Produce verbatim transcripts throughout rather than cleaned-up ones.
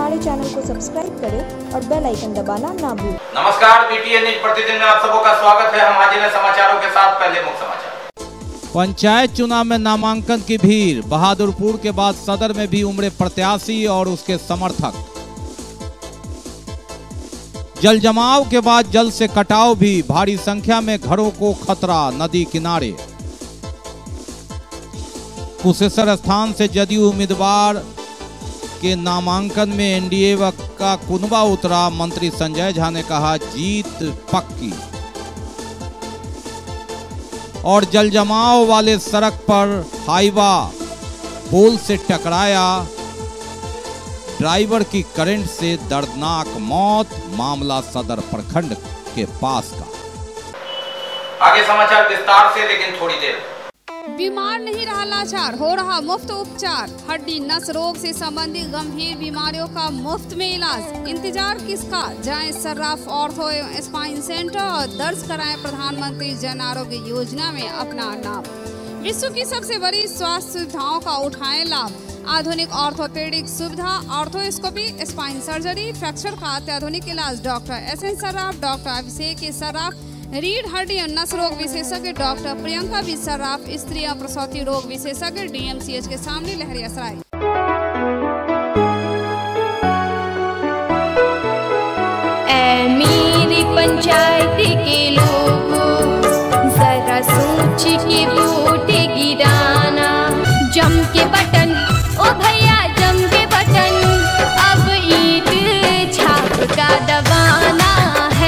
हमारे चैनल को सब्सक्राइब करें और बेल आइकन दबाना ना भूलें। नमस्कार, बीटीएन न्यूज प्रतिदिन में आप सबों का स्वागत है। हम हाजिर हैं समाचारों के साथ। पहले मुख्य समाचार। पंचायत चुनाव में नामांकन की भीड़, बहादुरपुर के बाद सदर में भी उमड़े प्रत्याशी और उसके समर्थक। जल जमाव के बाद जल से कटाव भी, भारी संख्या में घरों को खतरा। नदी किनारे कुशेश्वर स्थान से जदयू उम्मीदवार के नामांकन में एनडीए का कुनबा उतरा। मंत्री संजय झा ने कहा जीत पक्की। और जल जमाव वाले सड़क पर हाईवा पोल से टकराया, ड्राइवर की करंट से दर्दनाक मौत। मामला सदर प्रखंड के पास का। आगे समाचार विस्तार से, लेकिन थोड़ी देर। बीमार नहीं रहा लाचार, हो रहा मुफ्त उपचार। हड्डी नस रोग से संबंधित गंभीर बीमारियों का मुफ्त में इलाज। इंतजार किसका, जाएं सर्राफ ऑर्थो एवं स्पाइन सेंटर और दर्ज कराएं प्रधानमंत्री जन आरोग्य योजना में अपना नाम। विश्व की सबसे बड़ी स्वास्थ्य सुविधाओं का उठाएं लाभ। आधुनिक ऑर्थोपेडिक सुविधा, ऑर्थोस्कोपी, स्पाइन सर्जरी, फ्रैक्चर का अत्याधुनिक इलाज। Doctor S N Sarraf, doctor Abhishek Sarraf, रीढ़ हड्डी और नस रोग विशेषज्ञ डॉक्टर प्रियंका बी सर्राफ, स्त्री और प्रसूति रोग विशेषज्ञ डीएमसीएच के सामने लहरियासराय। ऐ मेरी पंचायत के लोगों, जरा सोच के वोट गिराना। जम के बटन ओ भैया, जम के बटन, अब ईंट छाप का दबाना है।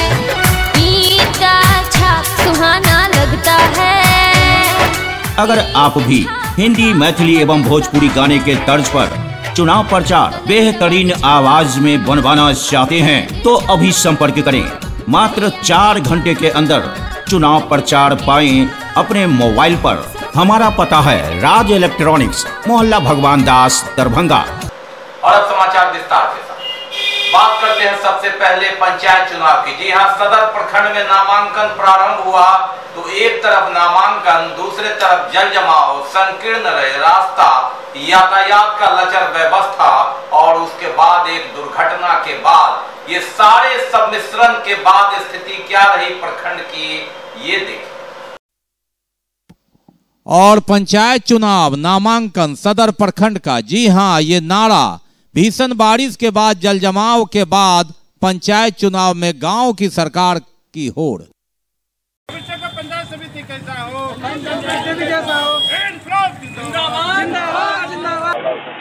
सुहाना लगता है। अगर आप भी हिंदी, मैथिली एवं भोजपुरी गाने के तर्ज पर चुनाव प्रचार बेहतरीन आवाज में बनवाना चाहते हैं तो अभी संपर्क करें। मात्र चार घंटे के अंदर चुनाव प्रचार पाएं अपने मोबाइल पर। हमारा पता है राज इलेक्ट्रॉनिक्स, मोहल्ला भगवान दास, दरभंगा। और अब समाचार विस्तार से। बात करते हैं सबसे पहले पंचायत चुनाव की। जी हां, सदर प्रखंड में नामांकन प्रारंभ हुआ तो एक तरफ नामांकन, दूसरे तरफ जल जमाव, संकीर्ण रहे रास्ता, यातायात का लचर व्यवस्था और उसके बाद एक दुर्घटना के बाद, ये सारे सम्मिश्रण के बाद स्थिति क्या रही प्रखंड की, ये देखिए। और पंचायत चुनाव, नामांकन, सदर प्रखंड का। जी हां, ये नारा भीषण बारिश के बाद, जल जमाव के बाद पंचायत चुनाव में गांव की सरकार की होड़। भविष्य का पंचायत समिति कैसा हो, पंचायत समिति कैसा हो, जिंदाबाद जिंदाबाद जिंदाबाद।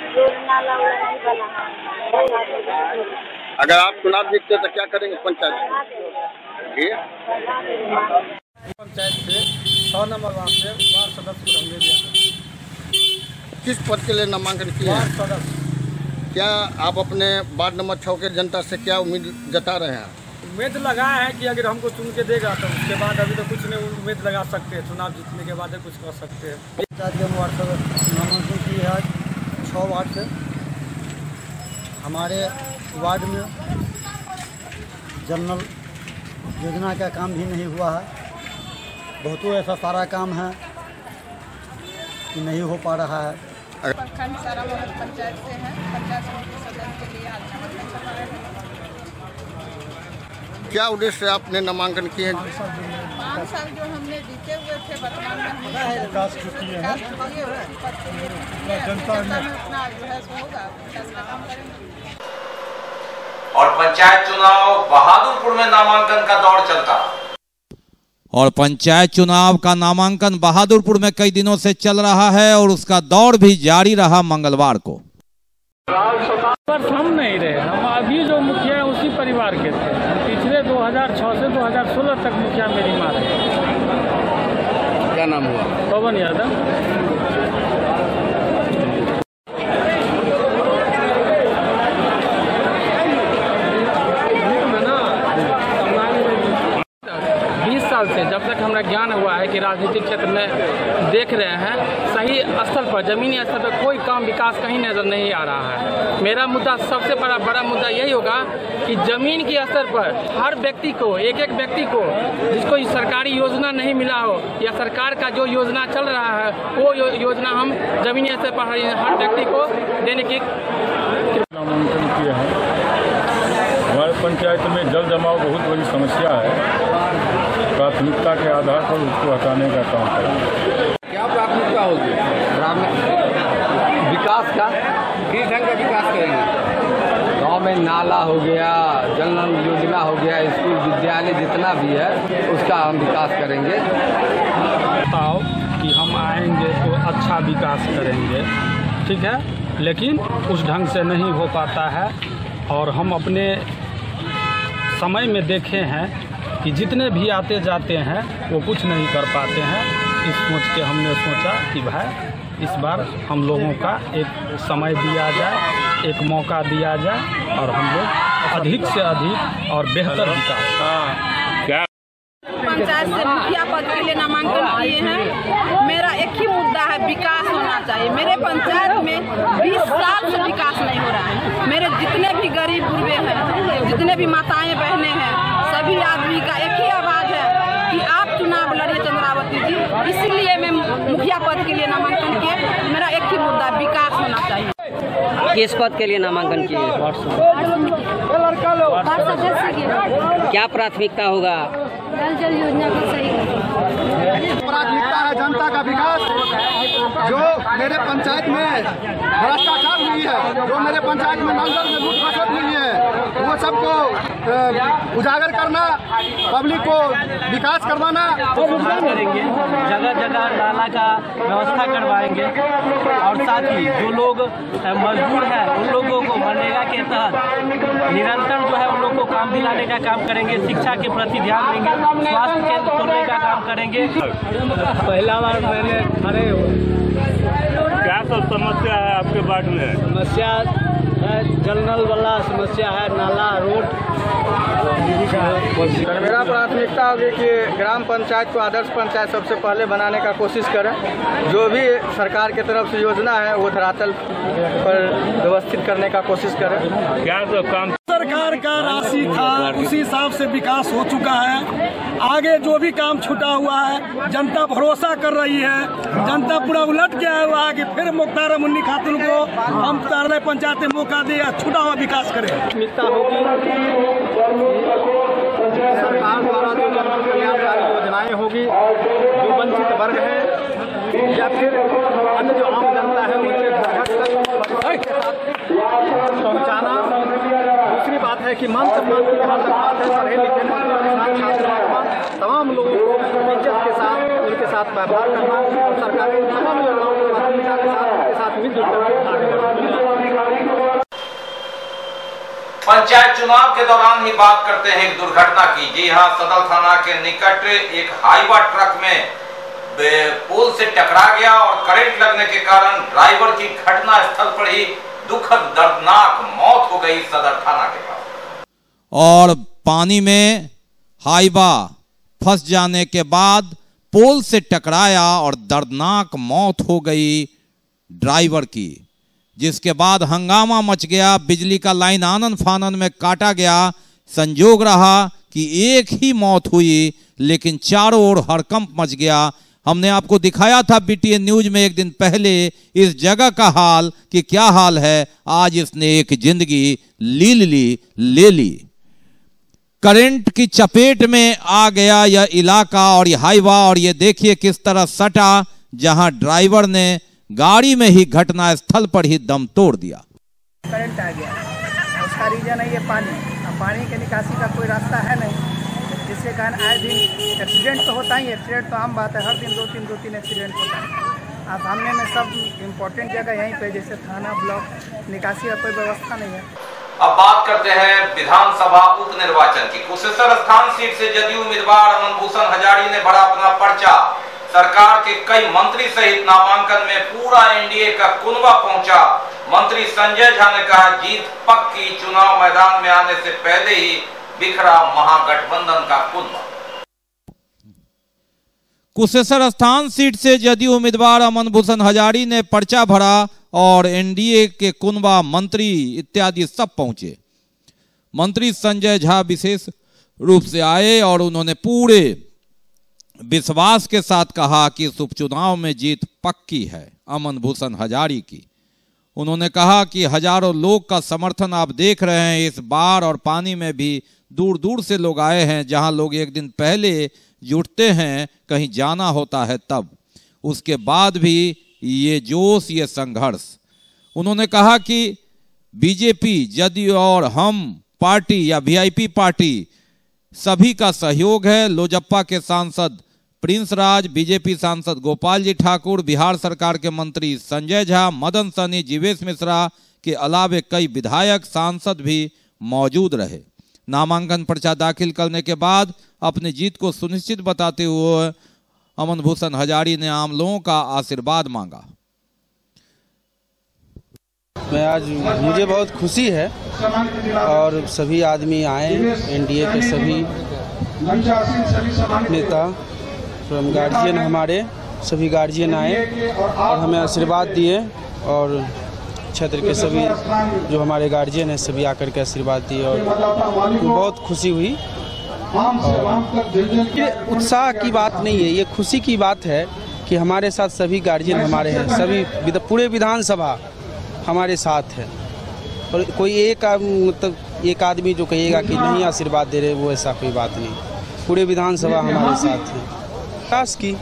अगर आप चुनाव जीतते तो क्या करेंगे पंचायत? पंचायत से सौ नंबर वार्ड से वार्ड सदस्य हमने दिया था। किस पद के लिए नामांकन किया? वार्ड सदस्य। क्या आप अपने वार्ड नंबर छः के जनता से क्या उम्मीद जता रहे हैं? उम्मीद लगा है कि अगर हमको चुन के देगा तो उसके बाद अभी तो कुछ नहीं उम्मीद लगा सकते हैं। चुनाव जीतने के बाद कुछ कर सकते हैं। पंचायत के वार्ड सदस्य नामांकन की है छः वार्ड से। हमारे वार्ड में जनरल योजना का काम भी नहीं हुआ है। बहुतों ऐसा सारा काम है कि नहीं हो पा रहा है। प्रखंड सारा पंचायत से है। पंचायत समिति सदस्य के लिए आज क्या उद्देश्य आपने नामांकन किए हैं? पाँच साल जो हमने जीते हुए थे, वर्तमान में विकास किए हैं। जनता में अपना जो है सो होगा, विकास का काम करेंगे। और पंचायत चुनाव, बहादुरपुर में नामांकन का दौर चलता। और पंचायत चुनाव का नामांकन बहादुरपुर में कई दिनों से चल रहा है और उसका दौर भी जारी रहा मंगलवार को। हम नहीं रहे, हम अभी जो मुखिया है उसी परिवार के थे। पिछले दो हज़ार छह से दो हज़ार सोलह तक मुखिया मेरी माँ रहे। क्या नाम हुआ? पवन यादव। से जब तक हमारा ज्ञान हुआ है कि राजनीतिक क्षेत्र में देख रहे हैं, सही स्तर पर, जमीनी स्तर पर कोई काम विकास कहीं नजर नहीं आ रहा है। मेरा मुद्दा, सबसे बड़ा बड़ा मुद्दा यही होगा कि जमीन के स्तर पर हर व्यक्ति को, एक एक व्यक्ति को जिसको सरकारी योजना नहीं मिला हो या सरकार का जो योजना चल रहा है वो योजना हम जमीनी स्तर पर हर व्यक्ति को देने की नामांकन किया प्राथमिकता के आधार पर उसको हटाने का काम करेंगे। क्या प्राथमिकता होगी? विकास का किस ढंग का विकास करेंगे? गांव में नाला हो गया, जल नल योजना हो गया, स्कूल विद्यालय जितना भी है उसका हम विकास करेंगे। बताओ कि हम आएंगे तो अच्छा विकास करेंगे, ठीक है, लेकिन उस ढंग से नहीं हो पाता है। और हम अपने समय में देखे हैं कि जितने भी आते जाते हैं वो कुछ नहीं कर पाते हैं। इस सोच के हमने सोचा कि भाई इस बार हम लोगों का एक समय दिया जाए, एक मौका दिया जाए और हम लोग अधिक से अधिक और बेहतर विकास। क्या पंचायत से मुखिया पद के लिए नामांकन किए हैं। मेरा एक ही मुद्दा है, विकास होना चाहिए। मेरे पंचायत में बीस साल से विकास नहीं हो रहा है। मेरे जितने भी गरीब गुरबे हैं, जितने भी माताएं बहनें हैं, सभी आदमी का एक ही आवाज है कि आप चुनाव लड़िए चंद्रावती जी। इसलिए मैं मुखिया पद के लिए नामांकन किए। मेरा एक ही मुद्दा, विकास होना चाहिए। किस पद के लिए नामांकन किए? क्या प्राथमिकता होगा? जल जल योजना को सही प्राथमिकता है जनता का विकास। जो मेरे पंचायत में भ्रष्टाचार हुई है, जो मेरे पंचायत में नल जल में लूट खसोट हुई है, वो सबको उजागर करना, पब्लिक को विकास करवाना। करेंगे, जगह जगह नाला का व्यवस्था करवाएंगे और साथ ही जो लोग मजदूर हैं उन लोगों को मनरेगा के तहत निरंतर जो है उन लोगों को काम दिलाने का काम करेंगे। शिक्षा के प्रति ध्यान देंगे, स्वास्थ्य केंद्र खोलने का काम करेंगे। पहला बार मैंने अरे क्या सब समस्या है आपके वार्ड में? समस्या है, जल नल वाला समस्या है, नाला रोड। मेरा प्राथमिकता होगी कि ग्राम पंचायत को आदर्श पंचायत सबसे पहले बनाने का कोशिश करें। जो भी सरकार की तरफ से योजना है वो धरातल पर व्यवस्थित करने का कोशिश करें। क्या सब काम सरकार का राशि था उसी हिसाब से विकास हो चुका है। आगे जो भी काम छूटा हुआ है जनता भरोसा कर रही है। जनता पूरा उलट गया है वहाँ कि फिर मुख्तार मुन्नी खातून को हम तारले पंचायत में मौका दे, छूटा हुआ विकास करें। प्राथमिकता होगी सरकार द्वारा जो जन कल्याणकारी योजनाएं होगी, जो वंचित वर्ग है या फिर अन्य जो आम जनता है उनके घर तक पहुँचाना। दूसरी बात है कि मान सम्मान की जहाँ तक बात है, पढ़े लिखे छात्र तमाम लोगों को इज्जत के साथ उनके साथ व्यवहार करना और सरकारी तमाम योजनाओं को प्राथमिकता के साथ उनके साथ मिलजुल कर। पंचायत चुनाव के दौरान ही बात करते हैं एक दुर्घटना की। जी हां, सदर थाना के निकट एक हाईवा ट्रक में पोल से टकरा गया और करंट लगने के कारण ड्राइवर की घटना स्थल पर ही दुखद दर्दनाक मौत हो गई सदर थाना के पास। और पानी में हाईवा फंस जाने के बाद पोल से टकराया और दर्दनाक मौत हो गई ड्राइवर की, जिसके बाद हंगामा मच गया। बिजली का लाइन आनन फानन में काटा गया। संजोग रहा कि एक ही मौत हुई, लेकिन चारों ओर हड़कंप मच गया। हमने आपको दिखाया था बीटीएन न्यूज में एक दिन पहले इस जगह का हाल कि क्या हाल है। आज इसने एक जिंदगी ली ली ले ली। करंट की चपेट में आ गया यह इलाका और यह हाईवा, और ये देखिए किस तरह सटा, जहां ड्राइवर ने गाड़ी में ही घटना स्थल पर ही दम तोड़ दिया। करंट आ गया, उसका रीजन है ये पानी। अब पानी के निकासी का कोई रास्ता है नहीं, जिसके कारण आए दिन एक्सीडेंट तो होता ही। एक्सीडेंट तो आम बात है, हर दिन दो तीन दो तीन एक्सीडेंट होता है। अब सामने में सब इम्पोर्टेंट जगह यहीं पे, जैसे थाना ब्लॉक, निकासी का कोई व्यवस्था नहीं है। अब बात करते हैं विधानसभा उप निर्वाचन की। कुशेश्वर स्थान सीट से जदयू उम्मीदवार अमन भूषण हजारी ने भरा अपना पर्चा। सरकार के कई मंत्री सहित नामांकन में पूरा एनडीए का कुनबा पहुंचा। मंत्री संजय झा ने कहा, जीत पक्की, चुनाव मैदान में आने से पहले ही बिखरा महागठबंधन का कुनबा। कुशेश्वर स्थान सीट से जदयू उम्मीदवार अमन भूषण हजारी ने पर्चा भरा और एनडीए के कुनबा, मंत्री इत्यादि सब पहुंचे। मंत्री संजय झा विशेष रूप से आए और उन्होंने पूरे विश्वास के साथ कहा कि इस उपचुनाव में जीत पक्की है अमन भूषण हजारी की। उन्होंने कहा कि हजारों लोग का समर्थन आप देख रहे हैं इस बार, और पानी में भी दूर दूर से लोग आए हैं, जहां लोग एक दिन पहले जुटते हैं कहीं जाना होता है तब। उसके बाद भी ये जोश, ये संघर्ष। उन्होंने कहा कि बीजेपी, जदयू और हम पार्टी या वीआईपी पार्टी सभी का सहयोग है। लोजप्पा के सांसद प्रिंस राज, बीजेपी सांसद गोपाल जी ठाकुर, बिहार सरकार के मंत्री संजय झा, मदन सहनी, जीवेश मिश्रा के अलावे कई विधायक, सांसद भी मौजूद रहे। नामांकन पर्चा दाखिल करने के बाद अपनी जीत को सुनिश्चित बताते हुए अमन भूषण हजारी ने आम लोगों का आशीर्वाद मांगा। मैं आज मुझे बहुत खुशी है और सभी आदमी आए, एनडीए के सभी नेता, फ्रॉम गार्जियन, हमारे सभी गार्जियन आए और हमें आशीर्वाद दिए और क्षेत्र के सभी जो हमारे गार्जियन हैं सभी आकर के आशीर्वाद दिए और बहुत खुशी हुई। ये उत्साह की बात नहीं है, ये खुशी की बात है कि हमारे साथ सभी गार्जियन हमारे हैं, सभी पूरे विधानसभा हमारे साथ है। और कोई एक मतलब एक आदमी जो कहेगा कि नहीं आशीर्वाद दे रहे, वो ऐसा कोई बात नहीं। पूरे विधानसभा हमारे साथ है। विकास की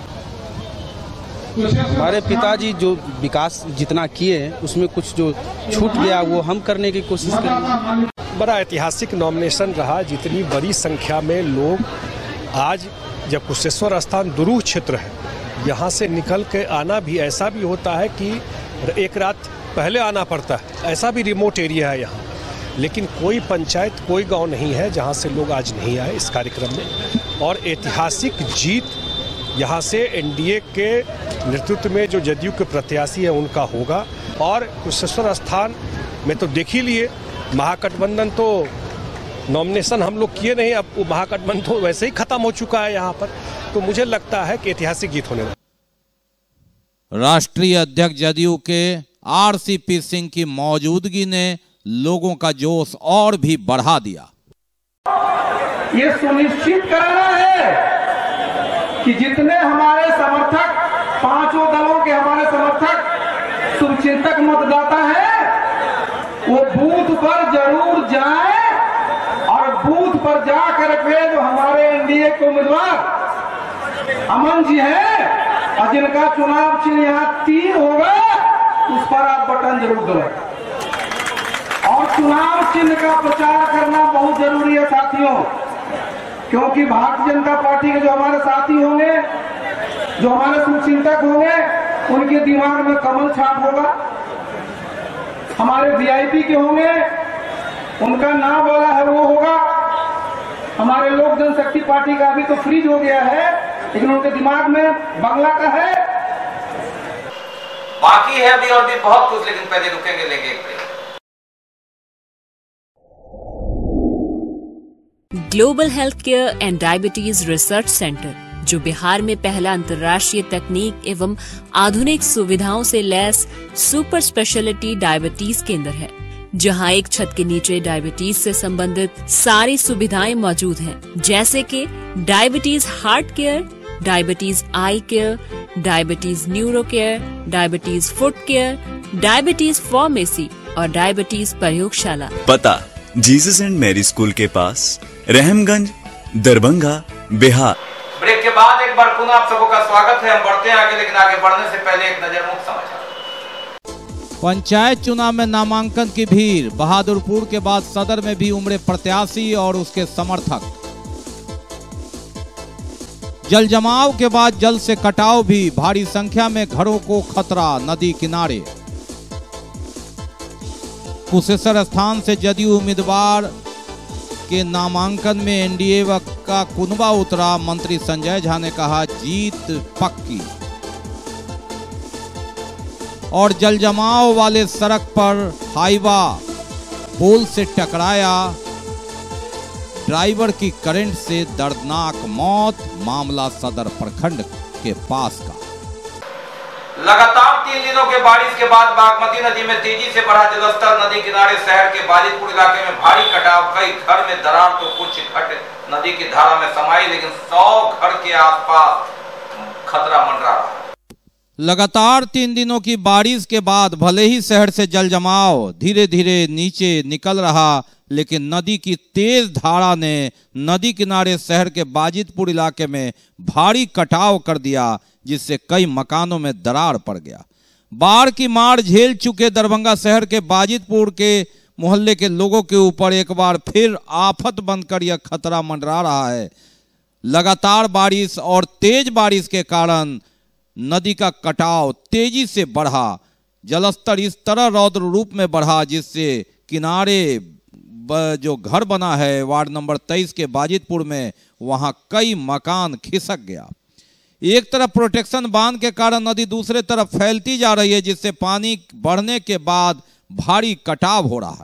हमारे पिताजी जो विकास जितना किए उसमें कुछ जो छूट गया वो हम करने की कोशिश करेंगे। बड़ा ऐतिहासिक नॉमिनेशन रहा, जितनी बड़ी संख्या में लोग आज, जब कुशेश्वर स्थान दुरूह क्षेत्र है, यहाँ से निकल के आना भी ऐसा भी होता है कि एक रात पहले आना पड़ता है, ऐसा भी रिमोट एरिया है यहाँ। लेकिन कोई पंचायत, कोई गांव नहीं है जहाँ से लोग आज नहीं आए इस कार्यक्रम में। और ऐतिहासिक जीत यहाँ से एनडीए के नेतृत्व में जो जदयू के प्रत्याशी है उनका होगा। और कुशेश्वर स्थान में तो देख ही लिए, महागठबंधन तो नॉमिनेशन हम लोग किए नहीं, अब वो महागठबंधन तो वैसे ही खत्म हो चुका है यहाँ पर। तो मुझे लगता है कि ऐतिहासिक जीत होने वाली। राष्ट्रीय अध्यक्ष जदयू के आरसीपी सिंह की मौजूदगी ने लोगों का जोश और भी बढ़ा दिया। ये सुनिश्चित कराना है कि जितने हमारे समर्थक, पांचों दलों के हमारे समर्थक, शुभचिंतक मतदाता हैं, वो बूथ पर जरूर जाएं और बूथ पर जाकर के जो हमारे एनडीए के उम्मीदवार अमन जी हैं और जिनका चुनाव चिन्ह यहाँ तीन होगा, उस पर आप बटन जरूर दबाएं। और चुनाव चिन्ह का प्रचार करना बहुत जरूरी है साथियों, क्योंकि भारतीय जनता पार्टी के जो हमारे साथी होंगे, जो हमारे शुभचिंतक होंगे, उनके दिमाग में कमल छाप होगा। हमारे वीआईपी के होंगे, उनका नाम वाला है वो होगा। हमारे लोक जनशक्ति पार्टी का अभी तो फ्रीज हो गया है, लेकिन उनके दिमाग में बंगला का है। बाकी है अभी और भी बहुत कुछ, लेकिन पहले रुकेंगे, लेंगे एक break. Global health care and diabetes research centre, जो बिहार में पहला अंतर्राष्ट्रीय तकनीक एवं आधुनिक सुविधाओं से लैस सुपर स्पेशलिटी डायबिटीज केंद्र है, जहां एक छत के नीचे डायबिटीज से संबंधित सारी सुविधाएं मौजूद हैं, जैसे कि diabetes heart care, diabetes eye care, diabetes neuro care, diabetes foot care, diabetes pharmacy और डायबिटीज प्रयोगशाला। पता जीसस एंड मैरी स्कूल के पास, रहमगंज, दरभंगा, बिहार। ब्रेक के बाद एक बार पुनः आप सबों का स्वागत है। हम बढ़ते हैं आगे, लेकिन आगे बढ़ने से पहले एक नजर मुख्य समाचार। पंचायत चुनाव में नामांकन की भीड़, बहादुरपुर के बाद सदर में भी उमड़े प्रत्याशी और उसके समर्थक। जल जमाव के बाद जल से कटाव भी, भारी संख्या में घरों को खतरा नदी किनारे। कुशेश्वर स्थान से जदयू उम्मीदवार के नामांकन में एनडीए का कुनबा उतरा, मंत्री संजय झा ने कहा जीत पक्की। और जल जमाव वाले सड़क पर हाईवा पोल से टकराया, ड्राइवर की करंट से दर्दनाक मौत, मामला सदर प्रखंड के पास का। लगातार तीन दिनों के बारिश के बाद बागमती नदी में तेजी से बढ़ा जलस्तर। नदी किनारे शहर के बालिदपुर इलाके में भारी कटाव, कई घर में दरार तो कुछ घट नदी की धारा में समाई, लेकिन सौ घर के आसपास खतरा मंडरा रहा। लगातार तीन दिनों की बारिश के बाद भले ही शहर से जल जमाव धीरे धीरे नीचे निकल रहा, लेकिन नदी की तेज धारा ने नदी किनारे शहर के बाजितपुर इलाके में भारी कटाव कर दिया, जिससे कई मकानों में दरार पड़ गया। बाढ़ की मार झेल चुके दरभंगा शहर के बाजितपुर के मोहल्ले के लोगों के ऊपर एक बार फिर आफत बनकर यह खतरा मंडरा रहा है। लगातार बारिश और तेज बारिश के कारण नदी का कटाव तेजी से बढ़ा। जलस्तर इस तरह रौद्र रूप में बढ़ा जिससे किनारे जो घर बना है वार्ड नंबर तेईस के बाजितपुर में, वहां कई मकान खिसक गया। एक तरफ प्रोटेक्शन बांध के कारण नदी दूसरे तरफ फैलती जा रही है, जिससे पानी बढ़ने के बाद भारी कटाव हो रहा है।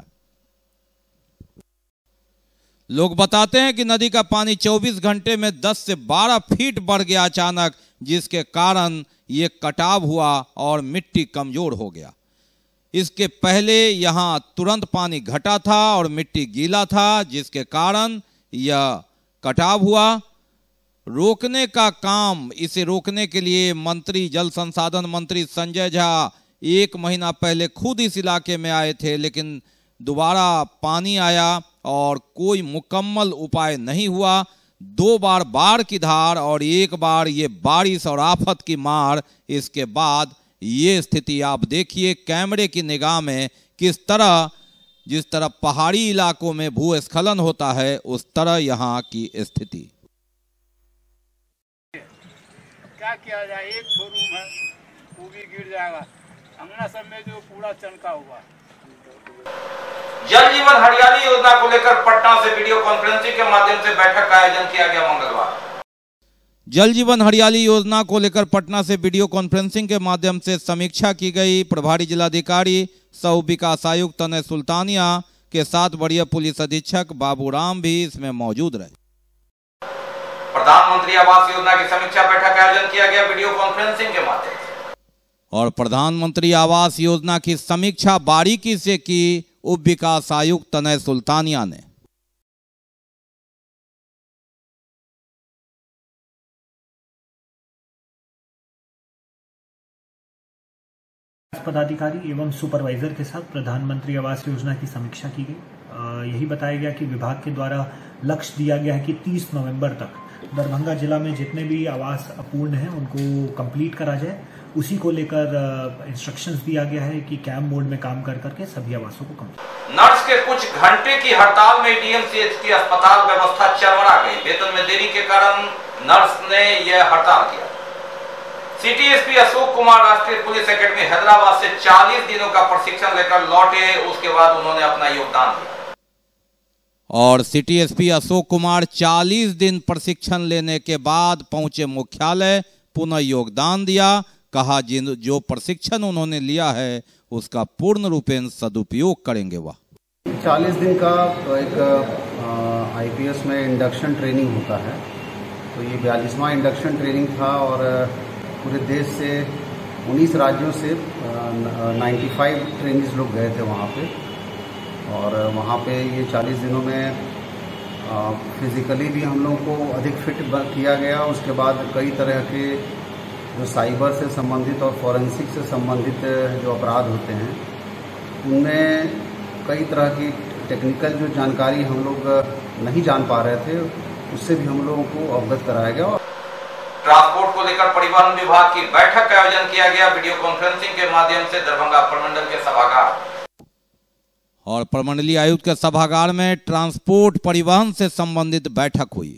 लोग बताते हैं कि नदी का पानी चौबीस घंटे में दस से बारह फीट बढ़ गया अचानक, जिसके कारण ये कटाव हुआ और मिट्टी कमजोर हो गया। इसके पहले यहां तुरंत पानी घटा था और मिट्टी गीला था, जिसके कारण यह कटाव हुआ। रोकने का काम, इसे रोकने के लिए मंत्री जल संसाधन मंत्री संजय झा एक महीना पहले खुद इस इलाके में आए थे, लेकिन दोबारा पानी आया और कोई मुकम्मल उपाय नहीं हुआ। दो बार बाढ़ की धार और एक बार ये बारिश और आफत की मार, इसके बाद ये स्थिति आप देखिए कैमरे की निगाह में किस तरह, जिस तरह पहाड़ी इलाकों में भूस्खलन होता है उस तरह यहाँ की स्थिति। क्या किया जाए, एक ठो रूम है वो भी गिर जाएगा, अंगना सब में जो पूरा चनका हुआ। जल जीवन हरियाली योजना को लेकर पटना से वीडियो कॉन्फ्रेंसिंग के माध्यम से बैठक का आयोजन किया गया मंगलवार। जल जीवन हरियाली योजना को लेकर पटना से वीडियो कॉन्फ्रेंसिंग के माध्यम से समीक्षा की गई। प्रभारी जिलाधिकारी सह विकास आयुक्त तनय सुल्तानिया के साथ वरीय पुलिस अधीक्षक बाबूराम भी इसमें मौजूद रहे। प्रधानमंत्री आवास योजना की समीक्षा बैठक का आयोजन किया गया वीडियो कॉन्फ्रेंसिंग के माध्यम से। और प्रधानमंत्री आवास योजना की समीक्षा बारीकी से की उप विकास आयुक्त तनय सुल्तानिया ने। पदाधिकारी एवं सुपरवाइजर के साथ प्रधानमंत्री आवास योजना की समीक्षा की गई। यही बताया गया कि विभाग के द्वारा लक्ष्य दिया गया है कि तीस नवंबर तक दरभंगा जिला में जितने भी आवास अपूर्ण हैं उनको कंप्लीट करा जाए। उसी को लेकर इंस्ट्रक्शंस दिया गया है कि कैंप मोड में काम कर करके सभी आवासों को कंप्लीट। नर्स के कुछ घंटे की हड़ताल में डीएमसीएच की अस्पताल व्यवस्था चरमरा गई। वेतन में देरी के कारण नर्स ने यह हड़ताल किया। सिटी एसपी अशोक कुमार राष्ट्रीय पुलिस एकेडमी हैदराबाद से चालीस दिनों का प्रशिक्षण लेकर लौटे, उसके बाद उन्होंने अपना योगदान दिया। और सिटी एसपी अशोक कुमार चालीस दिन प्रशिक्षण लेने के बाद पहुंचे मुख्यालय, पुनः योगदान दिया। कहा जिन जो प्रशिक्षण उन्होंने लिया है उसका पूर्ण रूपेण सदुपयोग करेंगे। वह चालीस दिन का एक आईपीएस में इंडक्शन ट्रेनिंग होता है, तो ये बयालीसवां इंडक्शन ट्रेनिंग था और पूरे देश से उन्नीस राज्यों से पचानवे ट्रेनिंग्स लोग गए थे वहाँ पे। और वहाँ पे ये चालीस दिनों में फिज़िकली भी हम लोगों को अधिक फिट किया गया। उसके बाद कई तरह के जो साइबर से संबंधित और फॉरेंसिक से संबंधित जो अपराध होते हैं उनमें कई तरह की टेक्निकल जो जानकारी हम लोग नहीं जान पा रहे थे उससे भी हम लोगों को अवगत कराया गया। ट्रांसपोर्ट को लेकर परिवहन विभाग की बैठक का आयोजन किया गया वीडियो कॉन्फ्रेंसिंग के माध्यम से दरभंगा प्रमंडल के सभागार। और प्रमंडलीय आयुक्त के सभागार में ट्रांसपोर्ट परिवहन से संबंधित बैठक हुई।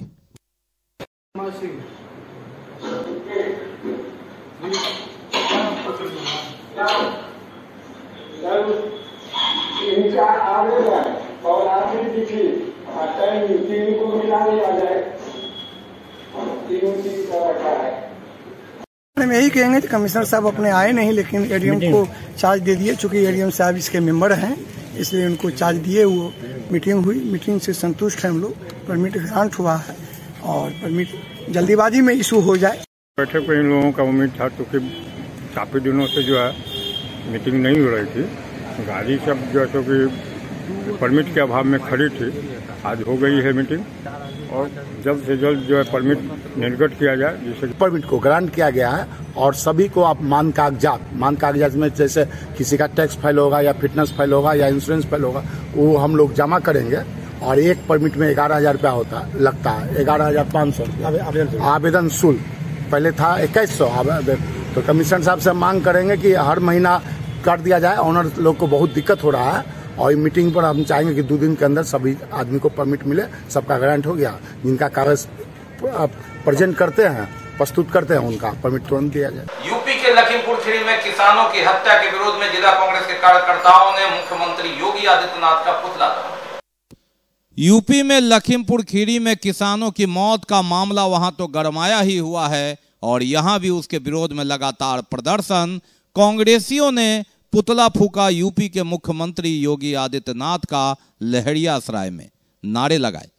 हम यही कहेंगे कि कमिश्नर साहब अपने आए नहीं, लेकिन एडीएम को चार्ज दे दिए। चूंकि एडीएम साहब इसके मेंबर हैं इसलिए उनको चार्ज दिए। वो मीटिंग हुई, मीटिंग से संतुष्ट हैं हम लोग। परमिट ग्रांट हुआ है और परमिट जल्दीबाजी में इशू हो जाए। बैठक में इन लोगों का उम्मीद था, क्योंकि काफ़ी दिनों से जो है मीटिंग नहीं हो रही थी। गाड़ी सब जो है कि परमिट के अभाव में खड़ी थी। आज हो गई है मीटिंग और जल्द से जल्द जो है परमिट निर्गत किया जाए, जिससे परमिट को ग्रांट किया गया है। और सभी को आप मान कागजात मान कागजात में जैसे किसी का टैक्स फाइल होगा या फिटनेस फाइल होगा या इंश्योरेंस फाइल होगा, वो हम लोग जमा करेंगे। और एक परमिट में ग्यारह हजार रुपया होता लगता है, ग्यारह हजार पाँच सौ आवेदन शुल्क। पहले था इक्कीस सौ। तो कमिश्नर साहब से मांग करेंगे कि हर महीना कर दिया जाए। ऑनर लोग को बहुत दिक्कत हो रहा है और मीटिंग पर हम चाहेंगे कि दो दिन के अंदर सभी आदमी को परमिट मिले। सबका ग्रांट हो गया, जिनका कागज प्रेजेंट करते हैं, प्रस्तुत करते हैं, उनका परमिट तुरंत दिया जाए। यूपी के लखीमपुर खीरी में किसानों की हत्या के विरोध में जिला कांग्रेस के कार्यकर्ताओं ने मुख्यमंत्री योगी आदित्यनाथ का पुतला तोड़ा। यूपी में लखीमपुर खीरी में किसानों की मौत का मामला वहां तो गरमाया ही हुआ है और यहां भी उसके विरोध में लगातार प्रदर्शन। कांग्रेसियों ने पुतला फूका यूपी के मुख्यमंत्री योगी आदित्यनाथ का लहरियासराय में, नारे लगाए।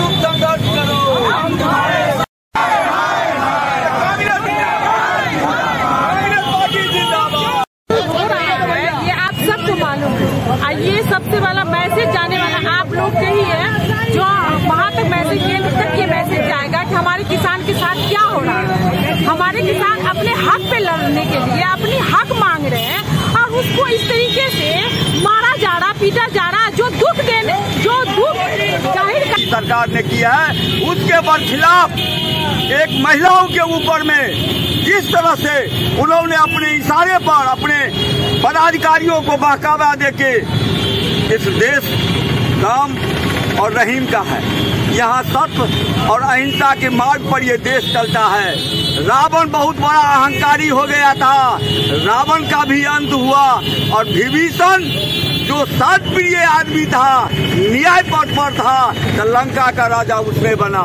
ये आप सबको मालूम है, ये सबसे वाला मैसेज जाने वाला आप लोग के ही है, जो वहाँ तक मैसेज केंद्र तक ये मैसेज जाएगा कि हमारे किसान के साथ क्या हो रहा है। हमारे किसान अपने हक पे लड़ने के लिए अपनी हक मांग रहे हैं और उसको इस तरीके से मारा जा रहा, पीटा जा रहा, जो दुख देने जो दुख जाहिर सरकार ने किया है उसके बरखिलाफ एक महिलाओं के ऊपर में जिस तरह से उन्होंने अपने इशारे पर अपने पदाधिकारियों को बहकावा देके, इस देश राम और रहीम का है। यहाँ सत्य और अहिंसा के मार्ग पर ये देश चलता है। रावण बहुत बड़ा अहंकारी हो गया था, रावण का भी अंत हुआ और विभीषण जो सत्प्रिय आदमी था, न्याय पथ पर था, तो लंका का राजा उसने बना।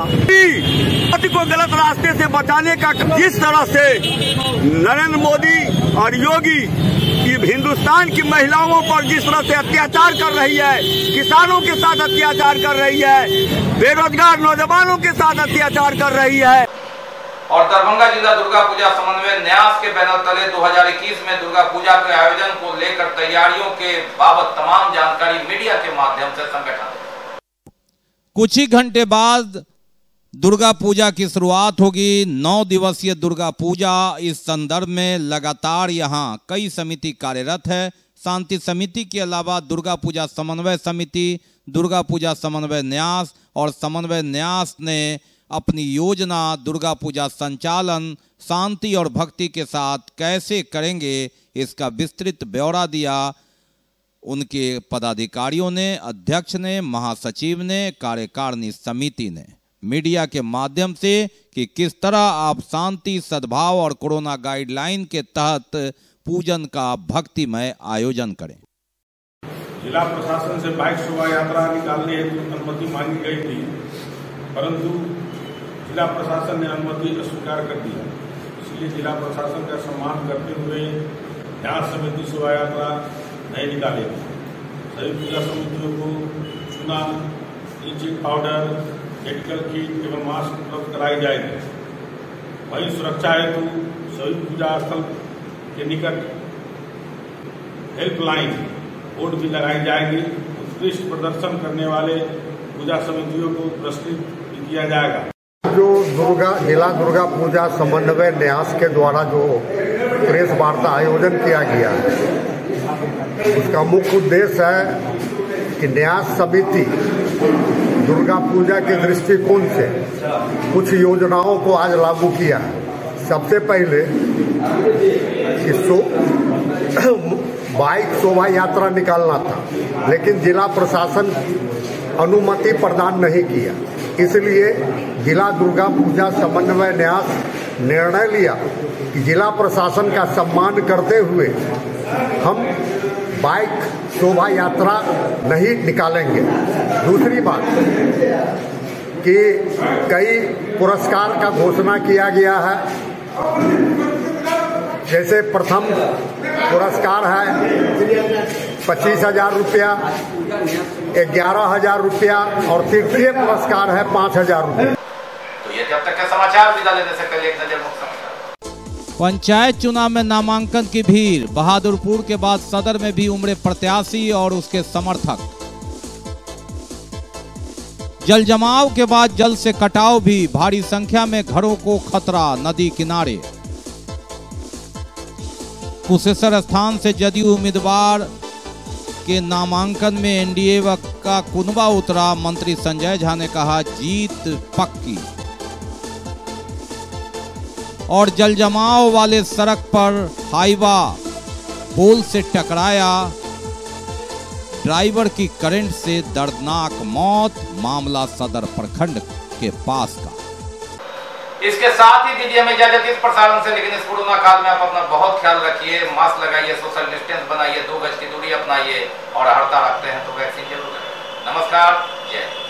को गलत रास्ते से बचाने का जिस तरह से नरेंद्र मोदी और योगी की हिंदुस्तान की महिलाओं पर जिस तरह से अत्याचार कर रही है, किसानों के साथ अत्याचार कर रही है, बेरोजगार नौजवानों के साथ अत्याचार कर रही है। और दरभंगा जिला दुर्गा पूजा समन्वय न्यास के बैनर तले दो हज़ार इक्कीस में दुर्गा पूजा के आयोजन को लेकर तैयारियों के बाबत तमाम जानकारी मीडिया के माध्यम से संगठन। कुछ ही घंटे बाद दुर्गा पूजा की शुरुआत होगी। नौ दिवसीय दुर्गा पूजा, इस संदर्भ में लगातार यहाँ कई समिति कार्यरत है। शांति समिति के अलावा दुर्गा पूजा समन्वय समिति, दुर्गा पूजा समन्वय न्यास और समन्वय न्यास ने अपनी योजना दुर्गा पूजा संचालन शांति और भक्ति के साथ कैसे करेंगे, इसका विस्तृत ब्यौरा दिया उनके पदाधिकारियों ने, अध्यक्ष ने, महासचिव ने, कार्यकारिणी समिति ने मीडिया के माध्यम से कि किस तरह आप शांति, सद्भाव और कोरोना गाइडलाइन के तहत पूजन का भक्तिमय आयोजन करें। जिला प्रशासन से बाइक शोभा यात्रा निकालने हेतु अनुमति मांगी गई थी, परंतु जिला प्रशासन ने अनुमति अस्वीकार कर दिया। इसलिए जिला प्रशासन का सम्मान करते हुए न्यास समिति शोभा यात्रा नहीं निकालेगी। सभी पूजा समितियों को चूना, ब्लीचिंग पाउडर, मेडिकल किट एवं मास्क उपलब्ध कराई जाएगी। वहीं सुरक्षा हेतु सभी पूजा स्थल के निकट हेल्पलाइन बोर्ड भी लगाई जाएगी। उत्कृष्ट प्रदर्शन करने वाले पूजा समितियों को पुरस्कृत भी किया जाएगा। जो दुर्गा जिला दुर्गा पूजा समन्वय न्यास के द्वारा जो प्रेस वार्ता आयोजन किया गया है, उसका मुख्य उद्देश्य है कि न्यास समिति दुर्गा पूजा के दृष्टिकोण से कुछ योजनाओं को आज लागू किया है। सबसे पहले बाइक शोभा यात्रा निकालना था, लेकिन जिला प्रशासन अनुमति प्रदान नहीं किया। इसलिए जिला दुर्गा पूजा समन्वय न्यास निर्णय लिया कि जिला प्रशासन का सम्मान करते हुए हम बाइक शोभा यात्रा नहीं निकालेंगे। दूसरी बात कि कई पुरस्कार का घोषणा किया गया है। जैसे प्रथम पुरस्कार है पच्चीस हजार रुपया, ग्यारह हजार रुपया और तृतीय पुरस्कार है पाँच हजार रुपया। तो ये जब तक के समाचार, विदा लेने से पहले एक नजर मुख्य समाचार। पंचायत चुनाव में नामांकन की भीड़, बहादुरपुर के बाद सदर में भी उमड़े प्रत्याशी और उसके समर्थक। जल जमाव के बाद जल से कटाव भी, भारी संख्या में घरों को खतरा नदी किनारे। कुशेश्वर स्थान से जदयू उम्मीदवार के नामांकन में एनडीए का कुनबा उतरा, मंत्री संजय झा ने कहा जीत पक्की। और जल जमाव वाले सड़क पर हाईवा पोल से टकराया, ड्राइवर की करंट से दर्दनाक मौत, मामला सदर प्रखंड के पास का। इसके साथ ही दीजिए हमें इजाजत इस प्रसारण से, लेकिन इस कोरोना काल में आप अपना बहुत ख्याल रखिए, मास्क लगाइए, सोशल डिस्टेंस बनाइए, दो गज की दूरी अपनाइए और हड़ताल रखते हैं तो वैक्सीन जरूर करें। नमस्कार, जय।